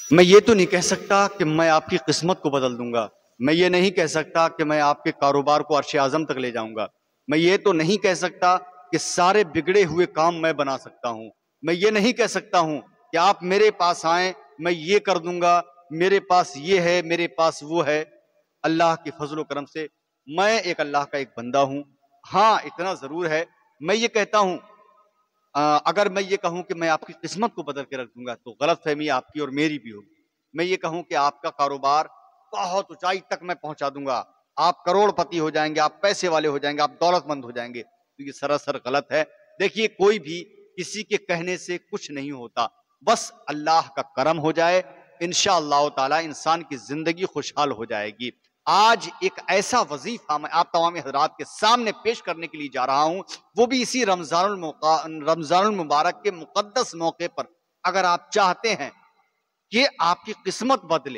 मैं ये तो नहीं कह सकता कि मैं आपकी किस्मत को बदल दूंगा। मैं ये नहीं कह सकता कि मैं आपके कारोबार को अर्श आजम तक ले जाऊंगा। मैं ये तो नहीं कह सकता कि सारे बिगड़े हुए काम मैं बना सकता हूं। मैं ये नहीं कह सकता हूं कि आप मेरे पास आए, मैं ये कर दूंगा, मेरे पास ये है, मेरे पास वो है। अल्लाह के फजल करम से मैं एक अल्लाह का एक बंदा हूं। हाँ, इतना जरूर है, मैं ये कहता हूं, अगर मैं ये कहूं कि मैं आपकी किस्मत को बदल के रख दूंगा तो गलत फहमी आपकी और मेरी भी होगी। मैं ये कहूं कि आपका कारोबार बहुत ऊंचाई तक मैं पहुंचा दूंगा, आप करोड़पति हो जाएंगे, आप पैसे वाले हो जाएंगे, आप दौलतमंद हो जाएंगे, तो ये सरासर गलत है। देखिए, कोई भी किसी के कहने से कुछ नहीं होता, बस अल्लाह का करम हो जाए, इंशाअल्लाह ताला इंसान की जिंदगी खुशहाल हो जाएगी। आज एक ऐसा वजीफा मैं आप तमाम हजरात के सामने पेश करने के लिए जा रहा हूं, वो भी इसी रमजानुल मुबारक के मुकद्दस मौके पर। अगर आप चाहते हैं कि आपकी किस्मत बदले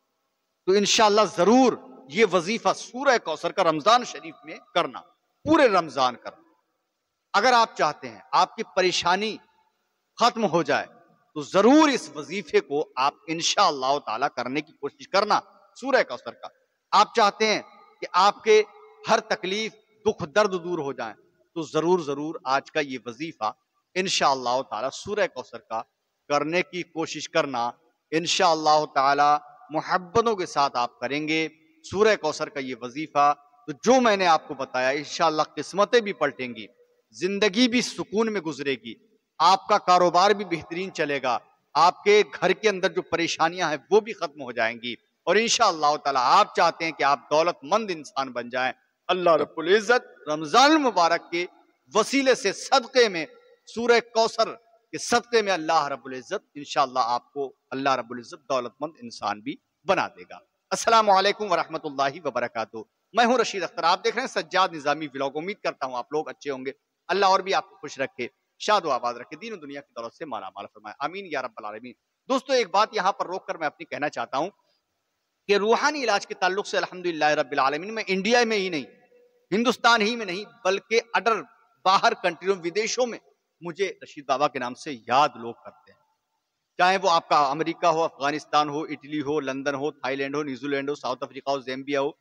तो इंशाअल्लाह जरूर ये वजीफा सूरह कौसर का रमजान शरीफ में करना, पूरे रमजान करना। अगर आप चाहते हैं आपकी परेशानी खत्म हो जाए तो जरूर इस वजीफे को आप इंशाअल्लाह ताला करने की कोशिश करना, सूरह कौसर का। आप चाहते हैं कि आपके हर तकलीफ, दुख, दर्द दूर हो जाए तो जरूर जरूर आज का ये वजीफा इंशाअल्लाह ताला सूरह कौसर का करने की कोशिश करना। इंशाअल्लाह ताला मोहब्बतों के साथ आप करेंगे सूरह कौसर का ये वजीफा, तो जो मैंने आपको बताया इंशाअल्लाह किस्मतें भी पलटेंगी, जिंदगी भी सुकून में गुजरेगी, आपका कारोबार भी बेहतरीन चलेगा, आपके घर के अंदर जो परेशानियां हैं वो भी खत्म हो जाएंगी, और इंशाअल्लाह ताला आप चाहते हैं कि आप दौलतमंद इंसान बन जाएं। अल्लाह रब्बुल इज्जत रमजान मुबारक के वसीले से, सदक़े में, सूरह कौसर के सदक़े में अल्लाह रब्बुल इज्जत इंशाअल्लाह आपको अल्लाह रब्बुल इज्जत दौलतमंद इंसान भी बना देगा। अस्सलामु अलैकुम वरहमतुल्लाहि वबरकातुहू। मैं हूं रशीद अख्तर, आप देख रहे हैं सज्जाद निजामी व्लॉग। उम्मीद करता हूं आप लोग अच्छे होंगे। अल्लाह और भी आपको खुश रखे, शाद आबाद रखे, दीन दुनिया की दौलत से माला माल फरमाए, आमीन या रब्बल आलमीन। दोस्तों, एक बात यहां पर रोक कर मैं अपनी कहना चाहता हूं कि रूहानी इलाज के ताल्लुक से अल्हम्दुलिल्लाह रब्बिल आलमीन में इंडिया में ही नहीं, हिंदुस्तान ही में नहीं, बल्कि अदर बाहर कंट्रियों, विदेशों में मुझे रशीद बाबा के नाम से याद लोग करते हैं। चाहे वो आपका अमेरिका हो, अफगानिस्तान हो, इटली हो, लंदन हो, थाईलैंड हो, न्यूजीलैंड हो, साउथ अफ्रीका हो, जैम्बिया हो,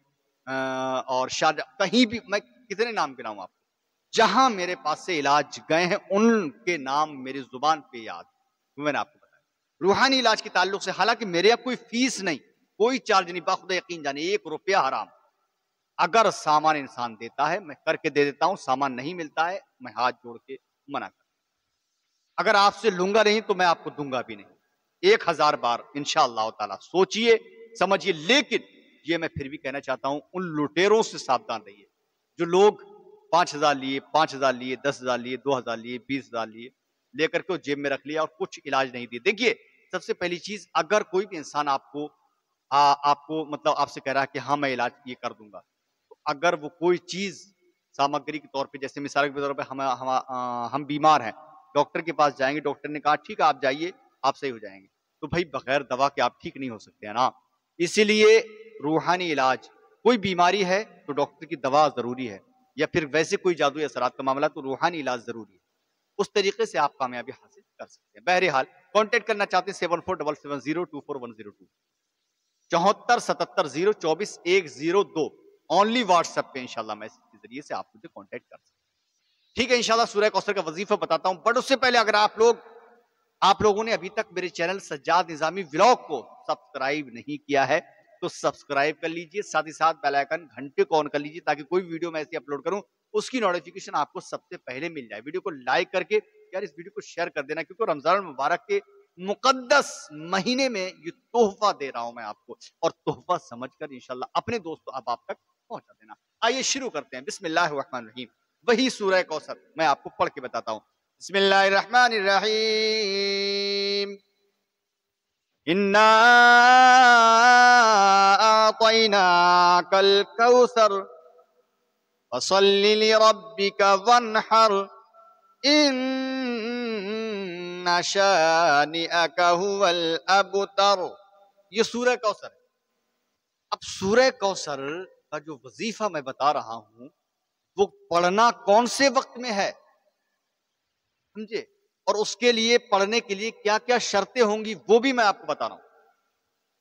और शायद कहीं भी, मैं कितने नाम गिनाऊं आपको, जहां मेरे पास से इलाज गए हैं उनके नाम मेरी जुबान पे याद, मैंने आपको बताया। रूहानी इलाज के ताल्लुक से हालांकि मेरे यहाँ कोई फीस नहीं, कोई चार्ज नहीं, बाखुदा यकीन जाने 1 रुपया हराम। अगर सामान इंसान देता है मैं करके दे देता हूं, सामान नहीं मिलता है मैं हाथ जोड़ के मना कर, अगर आपसे लूंगा नहीं तो मैं आपको दूंगा भी नहीं। 1000 बार इंशाअल्लाह ताला सोचिए, समझिए। लेकिन ये मैं फिर भी कहना चाहता हूं, उन लुटेरों से सावधान रहिए जो लोग 5000 लिए, 5000 लिए, 10,000 लिए, 2000 लिए, 20,000 लिए, लेकर के जेब में रख लिया और कुछ इलाज नहीं दिए। देखिए, सबसे पहली चीज, अगर कोई भी इंसान आपको मतलब आपसे कह रहा है कि हाँ मैं इलाज ये कर दूंगा, तो अगर वो कोई चीज सामग्री के तौर पे, जैसे मिसाल के तौर पे हम बीमार हैं, डॉक्टर के पास जाएंगे, डॉक्टर ने कहा ठीक है आप जाइए, आप सही हो जाएंगे, तो भाई बगैर दवा के आप ठीक नहीं हो सकते हैं ना। इसीलिए रूहानी इलाज, कोई बीमारी है तो डॉक्टर की दवा जरूरी है, या फिर वैसे कोई जादू असरात का मामला तो रूहानी इलाज जरूरी है। उस तरीके से आप कामयाबी हासिल कर सकते हैं। बहरहाल, कांटेक्ट करना चाहते हैं 7477024102, 7477024102, ओनली व्हाट्सएप पे इंशाल्लाह मैसेज के जरिए से आप मुझे कांटेक्ट कर सकते हैं। ठीक है, इंशाल्लाह सूरह कौसर का वजीफा बताता हूं, बट उससे पहले अगर आप लोगों ने अभी तक मेरे चैनल सज्जाद निजामी व्लॉग को सब्सक्राइब नहीं किया है तो सब्सक्राइब कर लीजिए, साथ ही साथ बेल आइकन घंटे को ऑन कर लीजिए, ताकि कोई वीडियो मैं ऐसी अपलोड करूं उसकी नोटिफिकेशन आपको सबसे पहले मिल जाए। वीडियो को लाइक करके यार इस वीडियो को शेयर कर देना, क्योंकि रमजान मुबारक के मुकद्दस महीने में ये तोहफा दे रहा हूं मैं आपको, और तोहफा समझकर इंशाल्लाह अपने दोस्तों अब आप तक पहुंचा देना। आइए शुरू करते हैं। बिस्मिल्लाहिर रहमानिर रहीम, वही सूरह कौसर मैं आपको पढ़ के बताता हूं। बिस्मिल्लाहिर रहमानिर रहीम, इन्ना आतैनाकल कौसर फसल्लि लिरब्बिका वन्हर इन्ना शानिअका हुवल अबतर। ये सूरह कौसर है। अब सूरह कौसर का जो वजीफा मैं बता रहा हूं वो पढ़ना कौन से वक्त में है, समझे, और उसके लिए पढ़ने के लिए क्या क्या शर्तें होंगी वो भी मैं आपको बता रहा हूं।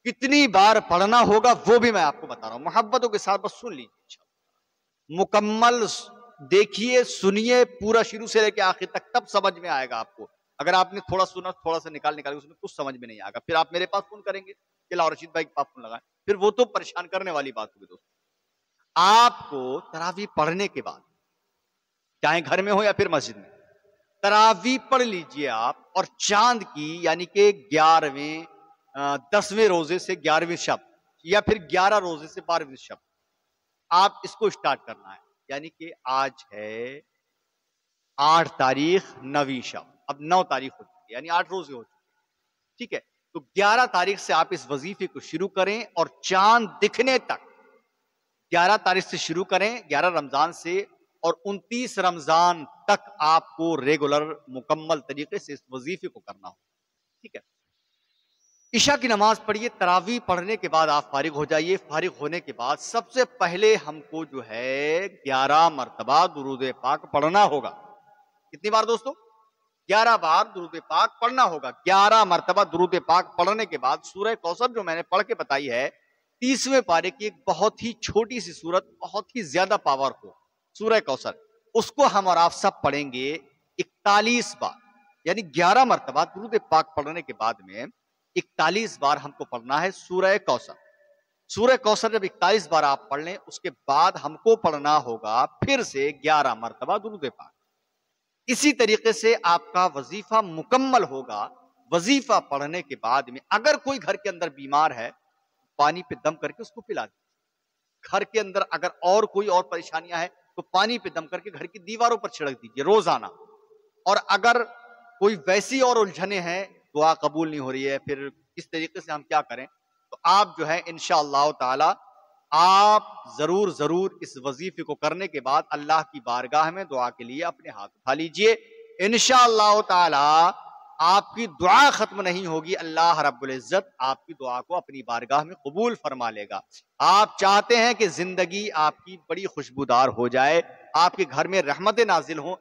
कितनी बार पढ़ना होगा वो भी मैं आपको बता रहा हूं, मोहब्बतों के साथ बस सुन लीजिए, मुकम्मल देखिए, सुनिए पूरा शुरू से लेकर आखिर तक, तब समझ में आएगा आपको। अगर आपने थोड़ा सुना, थोड़ा सा निकाल उसमें कुछ समझ में नहीं आएगा, फिर आप मेरे पास फोन करेंगे कि लाओ रशीद भाई के पास फोन लगाएं, फिर वो तो परेशान करने वाली बात होगी दोस्तों। आपको तरावी पढ़ने के बाद, चाहे घर में हो या फिर मस्जिद में, तरावी पढ़ लीजिए आप, और चांद की यानी कि 11वें 10वें रोजे से 11वें शब, या फिर 11 रोजे से 12वें शब, आप इसको स्टार्ट करना है। यानी कि आज है 8 तारीख 9वीं शब, अब 9 तारीख हो चुकी है, यानी 8 रोजे हो चुके हैं, ठीक है। तो 11 तारीख से आप इस वजीफे को शुरू करें और चांद दिखने तक, 11 तारीख से शुरू करें, 11 रमजान से, और 29 रमजान तक आपको रेगुलर मुकम्मल तरीके से इस वजीफे को करना हो, ठीक है। इशा की नमाज पढ़िए, तरावी पढ़ने के बाद आप फारिग हो जाइए। फारिग होने के बाद सबसे पहले हमको जो है 11 मरतबा दुरूद पाक पढ़ना होगा। कितनी बार दोस्तों? 11 बार दुरूद पाक पढ़ना होगा। 11 मरतबा दुरूद पाक पढ़ने के बाद सूरह कौसर जो मैंने पढ़ के बताई है, 30वें पारे की एक बहुत ही छोटी सी सूरत, बहुत ही ज्यादा पावरफुल सूरह कौसर, उसको हम और आप सब पढ़ेंगे 41 बार। यानी 11 मरतबा दुरूद पाक पढ़ने के बाद में 41 बार हमको पढ़ना है सूरह कौसर। सूरह कौसर जब 41 बार आप पढ़ लें, उसके बाद हमको पढ़ना होगा फिर से 11 मरतबा दुरूद पाक। इसी तरीके से आपका वजीफा मुकम्मल होगा। वजीफा पढ़ने के बाद में अगर कोई घर के अंदर बीमार है, पानी पे दम करके उसको पिला दीजिए। घर के अंदर अगर और कोई और परेशानियां हैं तो पानी पे दम करके घर की दीवारों पर छिड़क दीजिए रोजाना। और अगर कोई वैसी और उलझने हैं, दुआ कबूल नहीं हो रही है, फिर इस तरीके से हम क्या करें, तो आप जो है इंशाअल्लाह ताला आप जरूर इस वजीफे को करने के बाद अल्लाह की बारगाह में दुआ के लिए अपने हाथ उठा लीजिए। इंशाअल्लाह ताला आपकी दुआ खत्म नहीं होगी, अल्लाह रब्बुल इज्जत आपकी दुआ को अपनी बारगाह में कबूल फरमा लेगा। आप चाहते हैं कि जिंदगी आपकी बड़ी खुशबूदार हो जाए, आपके घर में रहमतें नाजिल हों,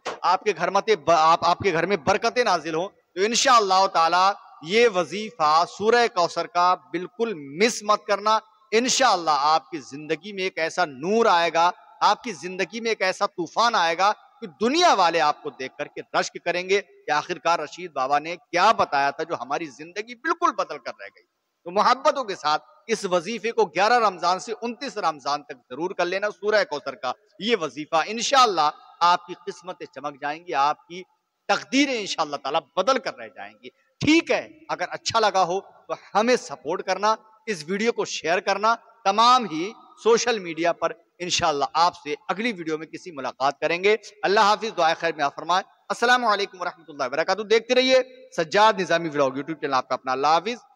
आपके घर में बरकतें नाजिल हों, तो इंशाअल्लाह ताला ये वजीफा सूरह कौसर का बिल्कुल मिस मत करना। इंशाअल्लाह आपकी जिंदगी में एक ऐसा नूर आएगा, आपकी जिंदगी में एक ऐसा तूफान आएगा कि दुनिया वाले आपको देख करके रश्क करेंगे कि आखिरकार रशीद बाबा ने क्या बताया था जो हमारी जिंदगी बिल्कुल बदल कर रह गई। तो मोहब्बतों के साथ इस वजीफे को 11 रमजान से 29 रमजान तक जरूर कर लेना। सूरह कौसर का ये वजीफा, इंशाअल्लाह आपकी किस्मतें चमक जाएंगी, आपकी तकदीरें इंशाअल्लाह ताला बदल कर रह जाएंगी। ठीक है, अगर अच्छा लगा हो तो हमें सपोर्ट करना, इस वीडियो को शेयर करना, तमाम ही सोशल मीडिया पर। इंशाअल्लाह आपसे अगली वीडियो में किसी मुलाकात करेंगे। अल्लाह हाफिज, दुआ खैर में फरमाए। अस्सलामु अलैकुम वरहमतुल्लाहि वबरकातुहू। देखते रहिए Sajjad Nizami vlog YouTube channel आपका अपना। अल्लाह हाफिज।